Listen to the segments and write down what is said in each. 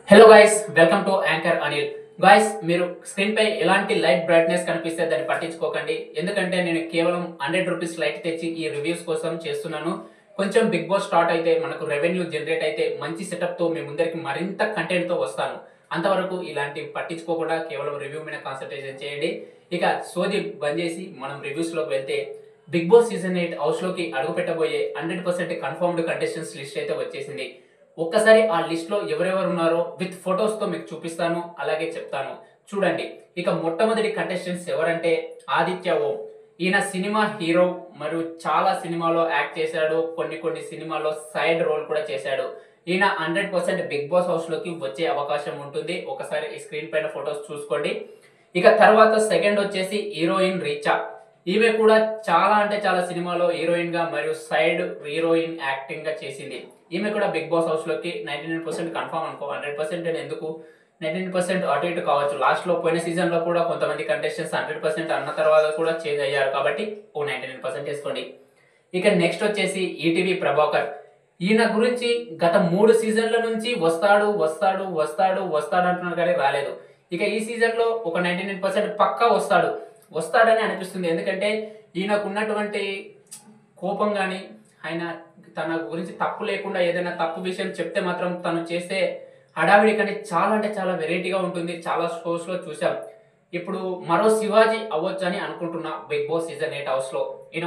Hello guys, welcome to anchor Anil. Guys, మీరు screen పై ఎలాంటి లైట్ బ్రైట్నెస్ కనిపిస్తే దాన్ని పట్టించుకోకండి. ఎందుకంటే నేను కేవలం 100 రూపీస్ లైట్ తెచ్చి ఈ రివ్యూస్ కోసం చేస్తున్నాను. కొంచెం బిగ్ బాస్ స్టార్ట్ అయితే మనకు రెవెన్యూ జనరేట్ అయితే మంచి సెటప్ తో మీ ముందరికి మరింత కంటెంట్ తో వస్తాను. అంతవరకు ఇలాంటి పట్టించుకోకుండా కేవలం రివ్యూ మీద కాన్సన్ట్రేషన్ చేయండి. ఇక సోది బంద్ చేసి మనం రివ్యూస్ లోకి వెళ్తే, బిగ్ బాస్ సీజన్ 8 హౌస్ లోకి అడుగు పెట్టబోయే 100% కన్ఫర్మ్డ్ కంటెస్టెంట్స్ లిస్ట్ అయితే వచ్చేసింది. ఒక్కసారి ఆ లిస్ట్ లో ఎవరెవరు ఉన్నారో విత్ ఫొటోస్ తో మీకు చూపిస్తాను, అలాగే చెప్తాను. చూడండి. ఇక మొట్టమొదటి కంటెస్టెంట్స్ ఎవరంటే ఆదిత్య ఓం. ఈయన సినిమా హీరో మరియు చాలా సినిమాలో యాక్ట్ చేశాడు. కొన్ని సినిమాలో సైడ్ రోల్ కూడా చేశాడు. ఈయన 100% బిగ్ బాస్ హౌస్ లోకి వచ్చే అవకాశం ఉంటుంది. ఒకసారి ఈ స్క్రీన్ పైన ఫొటోస్ చూసుకోండి. ఇక తర్వాత సెకండ్ వచ్చేసి హీరోయిన్ రీచా. ఈమె కూడా చాలా అంటే చాలా సినిమాలో హీరోయిన్ గా మరియు సైడ్ హీరోయిన్ యాక్టింగ్ గా చేసింది. ఈమె కూడా బిగ్ బాస్ హౌస్ లోకి 99% కన్ఫర్మ్ అనుకో. 100% ఎందుకు, 99% అటు ఇటు కావచ్చు. లాస్ట్ లో పోయిన సీజన్ లో కూడా కొంతమంది కంటెస్టెంట్స్ 100% అన్న తర్వాత కూడా చేంజ్ అయ్యారు కాబట్టి ఓ 99% వేసుకోండి. ఇక నెక్స్ట్ వచ్చేసి ఈటీవీ ప్రభాకర్. ఈయన గురించి గత 3 సీజన్ల నుంచి వస్తాడు వస్తాడు వస్తాడు వస్తాడు అంటున్నారు కానీ రాలేదు. ఇక ఈ సీజన్ లో ఒక 99% పక్కా వస్తాడని అనిపిస్తుంది. ఎందుకంటే ఈయనకు ఉన్నటువంటి కోపం కానీ, ఆయన తన గురించి తప్పు లేకుండా ఏదైనా తప్పు విషయం చెప్తే మాత్రం తను చేసే హడావిడి కానీ చాలా అంటే చాలా వెరైటీగా ఉంటుంది. చాలా షోస్ లో చూసాం. ఇప్పుడు మరో శివాజీ అవ్వచ్చు అని అనుకుంటున్నా బిగ్ బాస్ సీజన్ 8 హౌస్ లో. ఈయన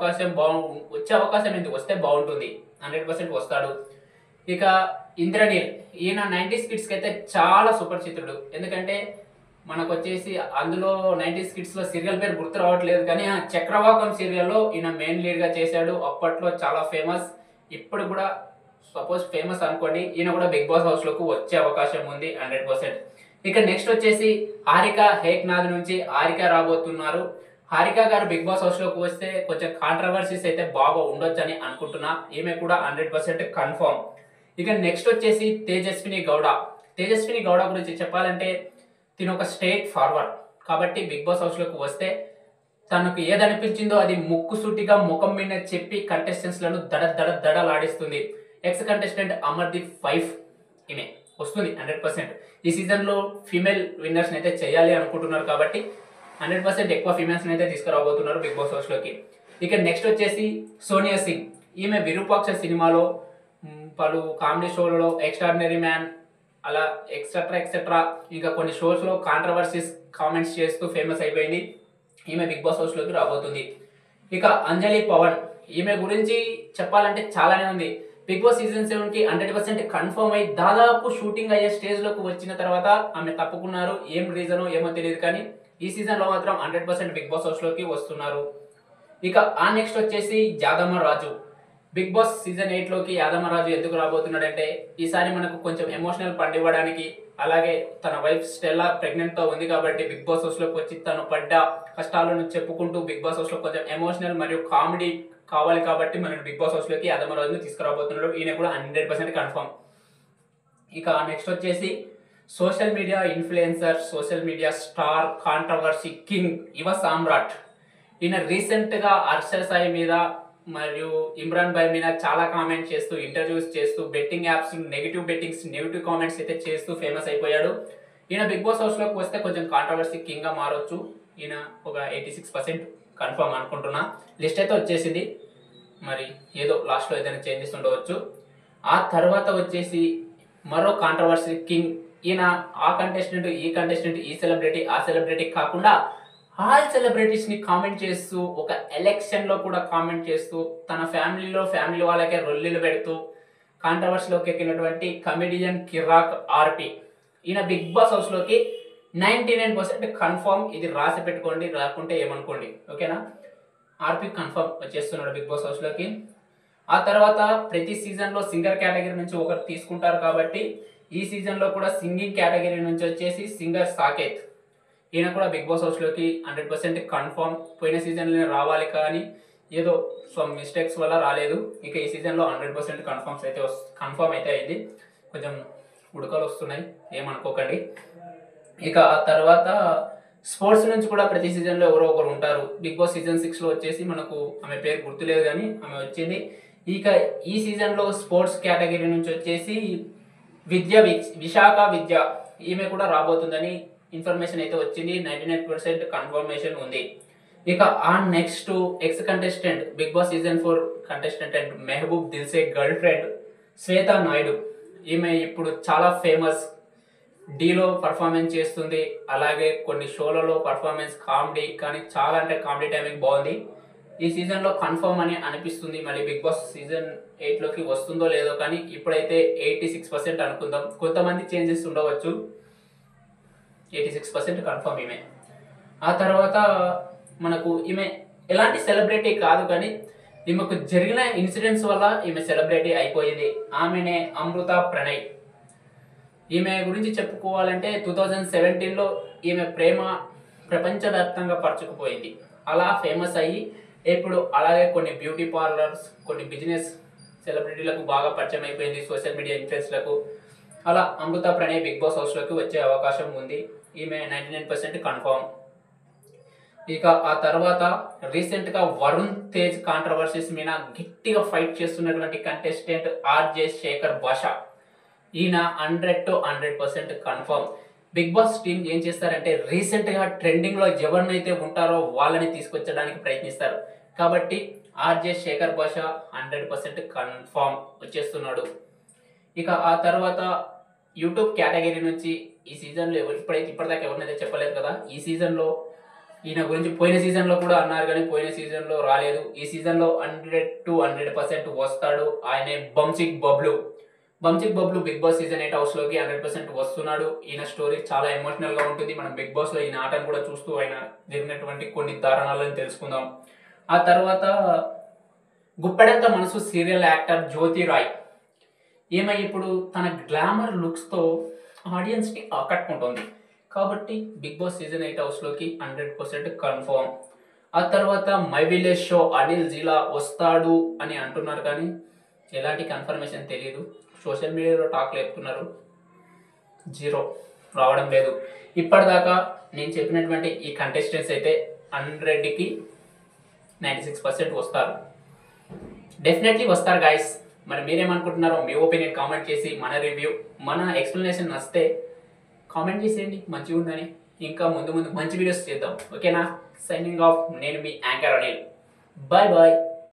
వచ్చే అవకాశం ఎందుకు, వస్తే బాగుంటుంది. 100% వస్తాడు. ఇక ఇంద్రనీల్. ఈయన 90s కిడ్స్ కి అయితే చాలా సుపరిచితుడు. ఎందుకంటే మనకు వచ్చేసి అందులో 90s కిడ్స్ లో సీరియల్ పేరు గుర్తు రావట్లేదు కానీ చక్రవాకం సీరియల్లో ఈయన మెయిన్ లీడ్ గా చేశాడు. అప్పట్లో చాలా ఫేమస్. ఇప్పుడు కూడా సపోజ్ ఫేమస్ అనుకోండి. ఈయన కూడా బిగ్ బాస్ హౌస్ లోకి వచ్చే అవకాశం ఉంది 100%. ఇక నెక్స్ట్ వచ్చేసి హారిక హేక్నాథ్ నుంచి హారిక రాబోతున్నారు. హారిక గారు బిగ్ బాస్ హౌస్ లోకి వస్తే కొంచెం కాంట్రవర్సీస్ అయితే బాగా ఉండొచ్చు అని అనుకుంటున్నా. ఈమె కూడా 100% కన్ఫర్మ్. ఇక నెక్స్ట్ వచ్చేసి తేజస్విని గౌడ. తేజస్విని గౌడ గురించి చెప్పాలంటే తిను ఒక స్ట్రేట్ ఫార్వర్డ్ కాబట్టి బిగ్ బాస్ హౌస్ లోకి వస్తే తనకు ఏదనిపించిందో అది ముక్కుసూటిగా ముఖం మీద చెప్పి కంటెస్టెంట్స్ లను దడలాడిస్తుంది. ఎక్స్ కంటెస్టెంట్ అమర్దీప్ 5 ఈమె వస్తుంది 100%. ఈ సీజన్ లో ఫీమేల్ విన్నర్స్ అయితే చేయాలి అనుకుంటున్నారు కాబట్టి 100% ఎక్కువ ఫీమేల్స్ అయితే తీసుకురాబోతున్నారు బిగ్ బాస్ హౌస్ లోకి. ఇక నెక్స్ట్ వచ్చేసి సోనియా సింగ్. ఈమె విరూపాక్ష సినిమాలో పలు కామెడీ షోలలో ఎక్స్ట్రాడినరీ మ్యాన్ అలా ఎక్సెట్రా ఇంకా కొన్ని షోస్ లో కాంట్రవర్సీస్ కామెంట్స్ చేస్తూ ఫేమస్ అయిపోయింది. ఈమె బిగ్ బాస్ హౌస్ లోకి రాబోతుంది. ఇక అంజలి పవన్. ఈమె గురించి చెప్పాలంటే చాలానే ఉంది. బిగ్ బాస్ సీజన్ 7 కి 100% కన్ఫర్మ్ అయ్యి దాదాపు షూటింగ్ అయ్యే స్టేజ్ లోకి వచ్చిన తర్వాత ఆమె తప్పుకున్నారు. ఏం రీజనో ఏమో తెలియదు కానీ ఈ సీజన్ లో మాత్రం 100% బిగ్ బాస్ హౌస్ లోకి వస్తున్నారు. ఇక ఆ నెక్స్ట్ వచ్చేసి Yadamma Raju. Bigg Boss season 8 లోకి యాదమ్మ రాజు ఎందుకు రాబోతున్నాడంటే ఈసారి మనకు కొంచెం ఎమోషనల్ పండివ్వడానికి, అలాగే తన వైఫ్ స్టెల్లా ప్రెగ్నెంట్ తో ఉంది కాబట్టి బిగ్ బాస్ హౌస్ లోకి వచ్చి తను పడ్డ కష్టాలను చెప్పుకుంటూ బిగ్ బాస్ హౌస్ లో కొంచెం ఎమోషనల్ మరియు కామెడీ కావాలి కాబట్టి మనం బిగ్ బాస్ హౌస్ లోకి యాదమ్మ రాజుని తీసుకురాబోతున్నాడు. ఈయన కూడా 100% కన్ఫర్మ్. ఇక నెక్స్ట్ వచ్చేసి social media influencer, social media star, controversy king Yuva Samrat. ఈయన రీసెంట్ గా హర్ష సాయి మీద మరియు ఇమ్రాన్ భాయ్ మీద చాలా కామెంట్స్ చేస్తూ, ఇంటర్వ్యూస్ చేస్తూ, బెట్టింగ్ యాప్స్ నెగిటివ్ కామెంట్స్ అయితే చేస్తూ ఫేమస్ అయిపోయాడు. ఈయన బిగ్ బాస్ హౌస్ లోకి వస్తే కొంచెం కాంట్రవర్సీ కింగ్ గా మారొచ్చు. ఈయన ఒక 86% కన్ఫర్మ్ అనుకుంటున్నా. లిస్ట్ అయితే వచ్చేసింది. మరి ఏదో లాస్ట్ లో ఏదైనా చేంజెస్ ఉండవచ్చు. ఆ తర్వాత వచ్చేసి మరో కాంట్రవర్సీ కింగ్. ఈయన ఆ కంటెస్టెంట్, ఈ కంటెస్టెంట్, ఈ సెలబ్రిటీ, ఆ సెలబ్రిటీ కాకుండా ఆల్ సెలబ్రిటీస్ ని కామెంట్ చేస్తూ, ఒక ఎలక్షన్ లో కూడా కామెంట్ చేస్తూ, తన ఫ్యామిలీ వాళ్ళకే రొల్లిలు పెడుతూ కాంట్రవర్సీలోకి ఎక్కినటువంటి కమెడియన్ కిరాక్ ఆర్పి. ఈయన బిగ్ బాస్ హౌస్ లోకి 99% కన్ఫర్మ్. ఇది రాసి పెట్టుకోండి, రాకుంటే ఏమనుకోండి. ఓకేనా? ఆర్పి కన్ఫర్మ్ వచ్చేస్తున్నాడు బిగ్ బాస్ హౌస్ లోకి. ఆ తర్వాత ప్రతి సీజన్ లో సింగర్ కేటగిరీ నుంచి ఒకరు తీసుకుంటారు కాబట్టి ఈ సీజన్ లో కూడా సింగింగ్ కేటగిరీ నుంచి వచ్చేసి సింగర్ సాకేత్. ఈయన కూడా బిగ్ బాస్ హౌస్ లోకి 100% కన్ఫర్మ్. పోయిన సీజన్ లో రావాలి కానీ ఏదో సమ్ మిస్టేక్స్ వల్ల రాలేదు. ఇక ఈ సీజన్ లో 100% కన్ఫర్మ్ అయితే అయింది. కొంచెం ఉడకలు వస్తున్నాయి, ఏమనుకోకండి. ఇక ఆ తర్వాత స్పోర్ట్స్ నుంచి కూడా ప్రతి సీజన్ లో ఎవరో ఒకరు ఉంటారు. బిగ్ బాస్ సీజన్ 6 లో వచ్చేసి మనకు ఆమె పేరు గుర్తులేదు కానీ ఆమె వచ్చింది. ఇక ఈ సీజన్ లో స్పోర్ట్స్ కేటగిరీ నుంచి వచ్చేసి విశాఖ విద్య ఈమె కూడా రాబోతుందని ఇన్ఫర్మేషన్ అయితే వచ్చింది. 99% కన్ఫర్మేషన్ ఉంది. ఇక ఆ next ex contestant Bigg Boss season 4 contestant and Mehaboob Dilse girlfriend Swetha Naidu. ఈమె ఇప్పుడు చాలా ఫేమస్, డీలో పర్ఫార్మెన్స్ చేస్తుంది, అలాగే కొన్ని షోలలో పర్ఫార్మెన్స్ కామెడీ, కానీ చాలా అంటే కామెడీ టైమింగ్ బాగుంది. ఈ సీజన్లో కన్ఫర్మ్ అని అనిపిస్తుంది. మళ్ళీ బిగ్ బాస్ సీజన్ 8లోకి వస్తుందో లేదో, కానీ ఇప్పుడైతే 86% అనుకుందాం. కొంతమంది చేంజెస్ ఉండవచ్చు. 86% కన్ఫర్మ్ ఈమె. ఆ తర్వాత మనకు ఈమె ఎలాంటి సెలబ్రిటీ కాదు, కానీ ఈమెకు జరిగిన ఇన్సిడెంట్స్ వల్ల ఈమె సెలబ్రిటీ అయిపోయింది. ఆమెనే అమృత ప్రణయ్. ఈమె గురించి చెప్పుకోవాలంటే 2017లో ఈమె ప్రేమ ప్రపంచవ్యాప్తంగా పరుచుకుపోయింది. అలా ఫేమస్ అయ్యి ఇప్పుడు అలాగే కొన్ని బ్యూటీ పార్లర్స్, కొన్ని బిజినెస్ సెలబ్రిటీలకు బాగా పరిచయం అయిపోయింది, సోషల్ మీడియా ఇన్ఫ్లుయెన్స్లకు. అలా అమృత ప్రణయ్ బిగ్ బాస్ హౌస్లోకి వచ్చే అవకాశం ఉంది. ఈమె 99% కన్ఫర్మ్. ఇక ఆ తర్వాత రీసెంట్గా వరుణ్ తేజ్ కాంట్రవర్సీస్ మీద గట్టిగా ఫైట్ చేస్తున్నటువంటి కంటెస్టెంట్ ఆర్జే శేఖర్ భాష. ఈయన 100% కన్ఫర్మ్. బిగ్ బాస్ టీమ్ ఏం చేస్తారంటే రీసెంట్గా ట్రెండింగ్లో ఎవరినైతే ఉంటారో వాళ్ళని తీసుకొచ్చడానికి ప్రయత్నిస్తారు. కాబట్టి ఆర్జే శేఖర్ భాష 100% కన్ఫర్మ్ వచ్చేస్తున్నాడు. ఇక ఆ తర్వాత యూట్యూబ్ కేటగిరీ నుంచి ఈ సీజన్లో ఇప్పటిదాకా ఎవరినైతే చెప్పలేదు కదా, ఈ సీజన్లో ఈయన గురించి పోయిన సీజన్లో కూడా అన్నారు, కానీ పోయిన సీజన్లో రాలేదు. ఈ సీజన్లో 100% వస్తాడు. ఆయనే Bansik Bablu. Bigg Boss season 8 హౌస్లోకి 100% వస్తున్నాడు. ఈయన స్టోరీ చాలా ఎమోషనల్గా ఉంటుంది. మనం బిగ్ బాస్లో ఈయన ఆటను కూడా చూస్తూ ఆయన జరిగినటువంటి కొన్ని దారుణాలను తెలుసుకుందాం. ఆ తర్వాత గుప్పెడంత మనసు సీరియల్ యాక్టర్ జ్యోతి రాయ్. ఈమె ఇప్పుడు తన గ్లామర్ లుక్స్తో ఆడియన్స్ని ఆకట్టుకుంటుంది. కాబట్టి బిగ్ బాస్ సీజన్ 8 హౌస్లోకి 100% కన్ఫర్మ్. ఆ తర్వాత my village show Anil Jeela వస్తాడు అని అంటున్నారు, కానీ ఎలాంటి కన్ఫర్మేషన్ తెలియదు. సోషల్ మీడియాలో టాక్ లేపుతున్నారు, జీరో, రావడం లేదు. ఇప్పటిదాకా నేను చెప్పినటువంటి ఈ కంటెస్టెంట్స్ అయితే 100కి 96% వస్తారు. డెఫినెట్లీ వస్తారు గాయస్. మరి మీరేమనుకుంటున్నారో మీ ఒపీనియన్ కామెంట్ చేసి, మన రివ్యూ, మన ఎక్స్ప్లెనేషన్ నచ్చితే కామెంట్ చేసేయండి మంచిగా ఉందని. ఇంకా ముందు మంచి వీడియోస్ చేద్దాం. ఓకేనా? Signing off. నేను మీ యాంకర్ అనిల్. Bye bye.